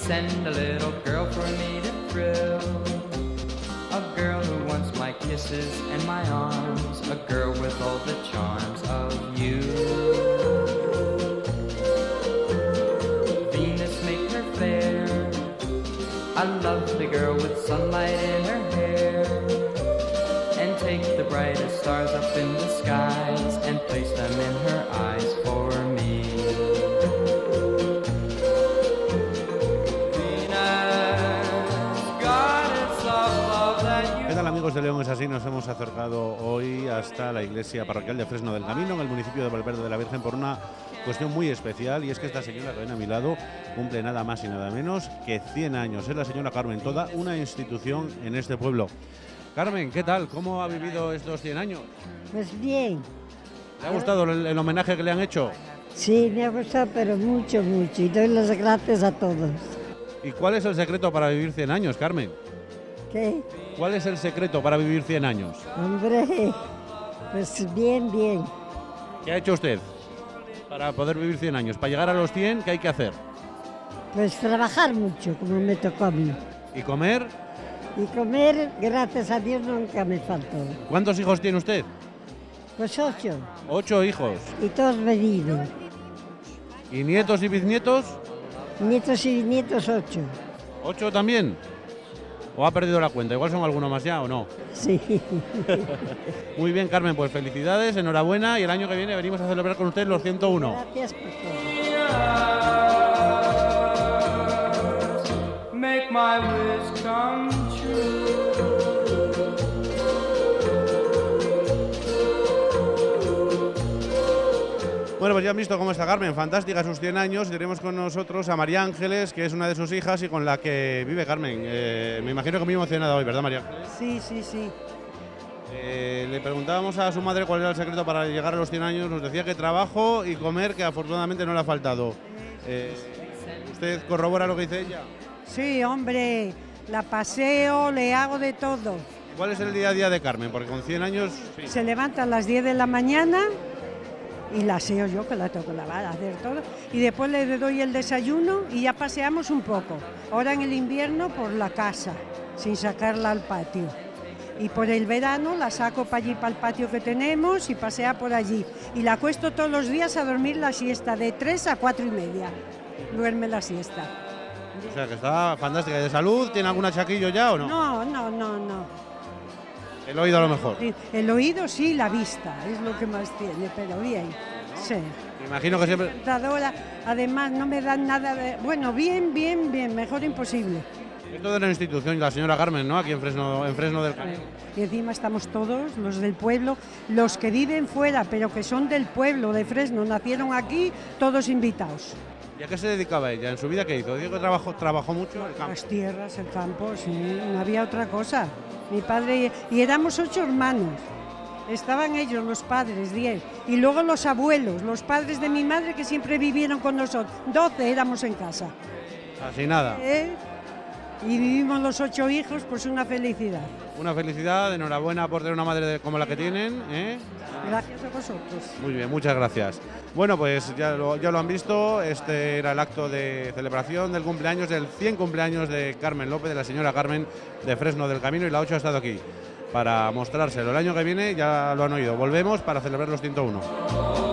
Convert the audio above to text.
send a little girl for me to thrill. A girl who wants my kisses and my arms. A girl with all the charms of you. Venus make her fair. I love the girl with sunlight in her hair. And take the brightest stars up in the skies and place them in her eyes for me. ¿Qué tal, amigos de León? Es así, nos hemos acercado hoy hasta la iglesia parroquial de Fresno del Camino, en el municipio de Valverde de la Virgen, por una cuestión muy especial, y es que esta señora que viene a mi lado cumple nada más y nada menos que 100 años. Es la señora Carmen Toda, una institución en este pueblo. Carmen, ¿qué tal? ¿Cómo ha vivido estos 100 años? Pues bien. ¿Le ha gustado el homenaje que le han hecho? Sí, me ha gustado, pero mucho, mucho. Y doy las gracias a todos. ¿Y cuál es el secreto para vivir 100 años, Carmen? ¿Qué? ¿Cuál es el secreto para vivir 100 años? Hombre, pues bien, bien. ¿Qué ha hecho usted para poder vivir 100 años? Para llegar a los 100, ¿qué hay que hacer? Pues trabajar mucho, como me tocó a mí. ¿Y comer? Y comer, gracias a Dios, nunca me faltó. ¿Cuántos hijos tiene usted? Pues 8. 8 hijos. Y todos venidos. ¿Y nietos y bisnietos? Nietos y nietos 8. ¿8 también? ¿O ha perdido la cuenta? Igual son algunos más ya, ¿o no? Sí. Muy bien, Carmen, pues felicidades, enhorabuena, y el año que viene venimos a celebrar con usted los 101. Gracias por todo. Make my wish come true. Bueno, pues ya han visto cómo está Carmen, fantástica sus 100 años, y tenemos con nosotros a María Ángeles, que es una de sus hijas y con la que vive Carmen. Me imagino que muy emocionada hoy, ¿verdad, María Ángeles? Sí, sí, sí. Le preguntábamos a su madre cuál era el secreto para llegar a los 100 años, nos decía que trabajo y comer, que afortunadamente no le ha faltado. ¿Usted corrobora lo que dice ella? Sí, hombre, la paseo, le hago de todo. ¿Cuál es el día a día de Carmen? Porque con 100 años... Sí. Se levanta a las 10 de la mañana y la aseo yo, que la tengo que lavar, hacer todo. Y después le doy el desayuno y ya paseamos un poco. Ahora en el invierno por la casa, sin sacarla al patio. Y por el verano la saco para allí, para el patio que tenemos, y pasea por allí. Y la acuesto todos los días a dormir la siesta, de 3 a 4 y media. Duerme la siesta. O sea, que está fantástica. ¿De salud? ¿Tiene algún achaquillo ya o no? No. El oído a lo mejor. El oído sí, la vista, es lo que más tiene, pero bien. Sí. Me imagino que siempre... Además, no me dan nada de... Bueno, bien, mejor imposible. Esto de la institución, la señora Carmen, ¿no? Aquí en Fresno del Camino. Y encima estamos todos, los del pueblo, los que viven fuera, pero que son del pueblo de Fresno, nacieron aquí, todos invitados. ¿Y a qué se dedicaba ella? ¿En su vida qué hizo? Digo que trabajó mucho el campo. Las tierras, el campo, sí, no había otra cosa. Mi padre... Y éramos 8 hermanos. Estaban ellos, los padres, 10. Y luego los abuelos, los padres de mi madre, que siempre vivieron con nosotros. 12 éramos en casa. Así nada. Y vivimos los 8 hijos, pues una felicidad. Una felicidad, enhorabuena por tener una madre como la que tienen. Gracias a vosotros. Muy bien, muchas gracias. Bueno, pues ya lo han visto, este era el acto de celebración del cumpleaños, del 100 cumpleaños de Carmen López, de la señora Carmen de Fresno del Camino, y la 8 ha estado aquí para mostrárselo. El año que viene, ya lo han oído, volvemos para celebrar los 101.